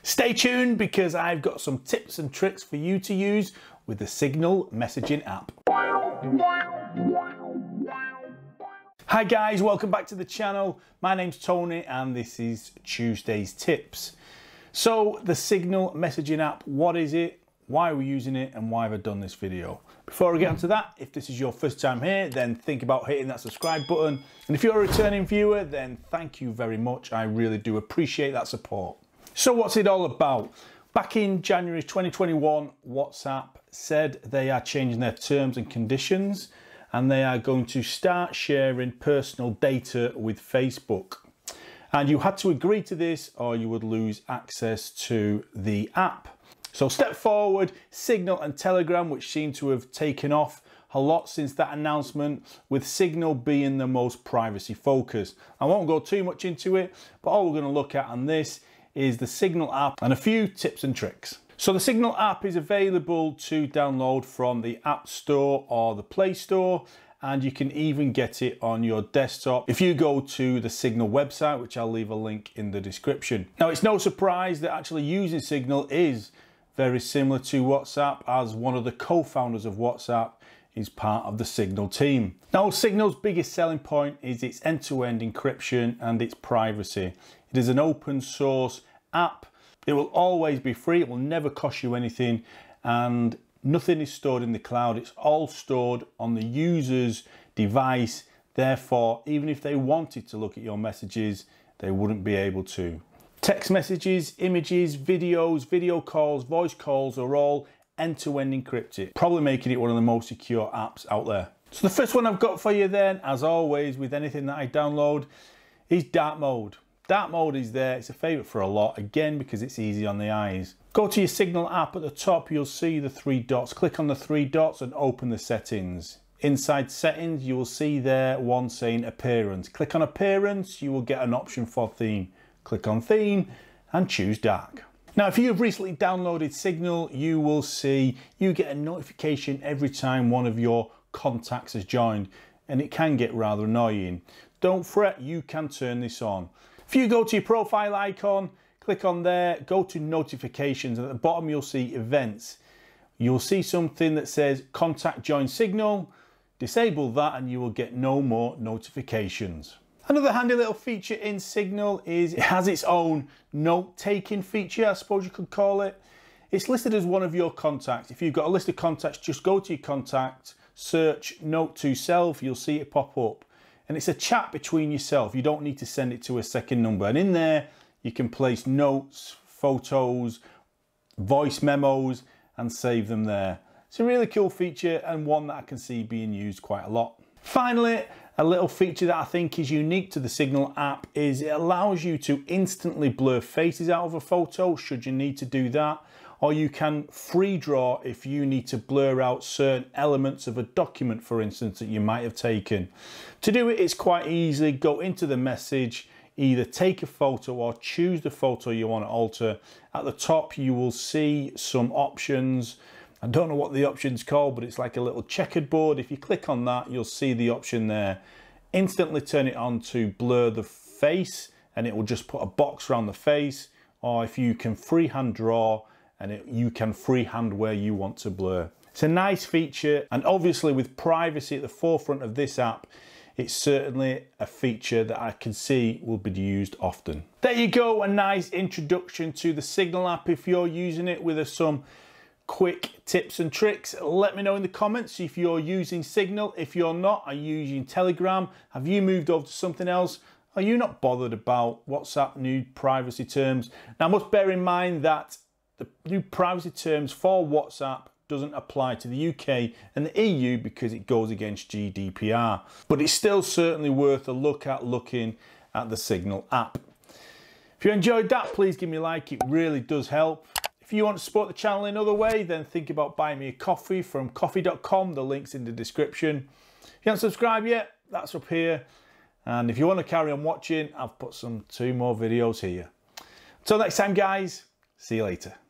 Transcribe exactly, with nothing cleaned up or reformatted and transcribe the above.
Stay tuned because I've got some tips and tricks for you to use with the Signal messaging app. Hi guys, welcome back to the channel. My name's Tony and this is Tuesday's Tips. So the Signal messaging app, what is it? Why are we using it and why have I done this video? Before I get onto that, if this is your first time here, then think about hitting that subscribe button. And if you're a returning viewer, then thank you very much. I really do appreciate that support. So what's it all about? Back in January twenty twenty-one, WhatsApp said they are changing their terms and conditions and they are going to start sharing personal data with Facebook. And you had to agree to this or you would lose access to the app. So step forward, Signal and Telegram, which seem to have taken off a lot since that announcement, with Signal being the most privacy focused. I won't go too much into it, but all we're going to look at on this is the Signal app and a few tips and tricks. So the Signal app is available to download from the App Store or the Play Store, and you can even get it on your desktop if you go to the Signal website, which I'll leave a link in the description. Now, it's no surprise that actually using Signal is very similar to WhatsApp, as one of the co-founders of WhatsApp is part of the Signal team. Now, Signal's biggest selling point is its end-to-end encryption and its privacy. It is an open source app. It will always be free. It will never cost you anything, and nothing is stored in the cloud. It's all stored on the user's device. Therefore, even if they wanted to look at your messages, they wouldn't be able to. Text messages, images, videos, video calls, voice calls are all end-to-end encrypted, probably making it one of the most secure apps out there. So the first one I've got for you then, as always with anything that I download, is dark mode. Dark mode is there, it's a favourite for a lot, again because it's easy on the eyes. Go to your Signal app. At the top you'll see the three dots. Click on the three dots and open the settings. Inside settings you will see there one saying appearance. Click on appearance, you will get an option for theme. Click on theme and choose dark. Now, if you have recently downloaded Signal, you will see you get a notification every time one of your contacts has joined, and it can get rather annoying. Don't fret, you can turn this on. If you go to your profile icon, click on there, go to notifications, and at the bottom you'll see events. You'll see something that says contact join Signal. Disable that and you will get no more notifications. Another handy little feature in Signal is it has its own note-taking feature, I suppose you could call it. It's listed as one of your contacts. If you've got a list of contacts, just go to your contact, search note to self, you'll see it pop up. And it's a chat between yourself. You don't need to send it to a second number. And in there, you can place notes, photos, voice memos, and save them there. It's a really cool feature and one that I can see being used quite a lot. Finally, a little feature that I think is unique to the Signal app is it allows you to instantly blur faces out of a photo should you need to do that, or you can free draw if you need to blur out certain elements of a document, for instance, that you might have taken. To do it, it's quite easy. Go into the message, either take a photo or choose the photo you want to alter. At the top, you will see some options. I don't know what the option's called, but it's like a little checkered board. If you click on that, you'll see the option there. Instantly turn it on to blur the face, and it will just put a box around the face. Or if you can freehand draw, and it, you can freehand where you want to blur. It's a nice feature, and obviously with privacy at the forefront of this app, it's certainly a feature that I can see will be used often. There you go, a nice introduction to the Signal app. If you're using it with some quick tips and tricks, let me know in the comments if you're using Signal. If you're not, are you using Telegram? Have you moved over to something else? Are you not bothered about WhatsApp new privacy terms? Now, I must bear in mind that the new privacy terms for WhatsApp doesn't apply to the U K and the E U because it goes against G D P R. But it's still certainly worth a look at looking at the Signal app. If you enjoyed that, please give me a like, it really does help. If you want to support the channel in another way, then think about buying me a coffee from coffee dot com, the link's in the description. If you haven't subscribed yet, that's up here. And if you want to carry on watching, I've put some two more videos here. Until next time guys, see you later.